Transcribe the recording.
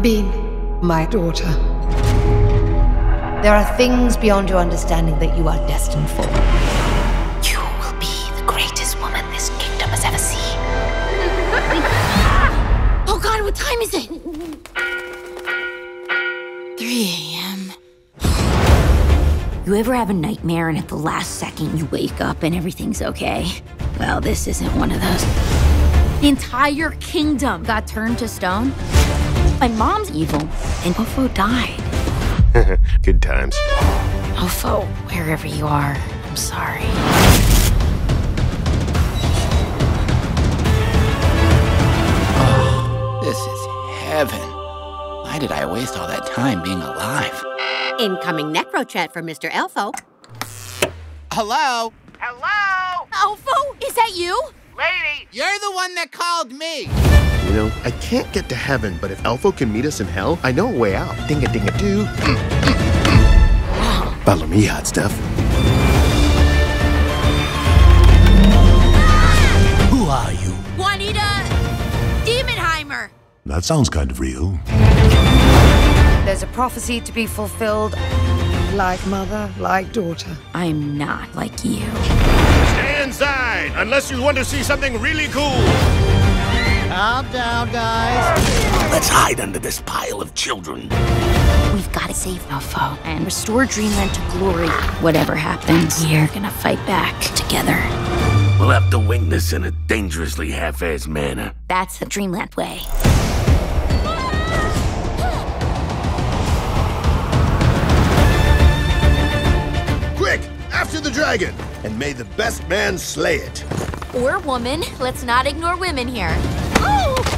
been my daughter. There are things beyond your understanding that you are destined for. You will be the greatest woman this kingdom has ever seen. Oh God, what time is it? 3 a.m. You ever have a nightmare and at the last second you wake up and everything's okay? Well, this isn't one of those. The entire kingdom got turned to stone. My mom's evil, and Ofo died. Good times. Ofo, wherever you are, I'm sorry. Oh, this is heaven. Why did I waste all that time being alive? Incoming necrochat from Mr. Elfo. Hello? Hello? Elfo, is that you? Lady! You're the one that called me. You know, I can't get to heaven, but if Elfo can meet us in hell, I know a way out. Ding-a-ding-a-doo. Follow me, hot stuff. Who are you? Juanita Demonheimer. That sounds kind of real. There's a prophecy to be fulfilled. Like mother, like daughter. I'm not like you. Stay inside, unless you want to see something really cool. Calm down, guys. Let's hide under this pile of children. We've got to save Ofo and restore Dreamland to glory. Whatever happens, we're gonna fight back together. We'll have to wing this in a dangerously half-assed manner. That's the Dreamland way. Quick, after the dragon, and may the best man slay it. Or woman. Let's not ignore women here. Oh!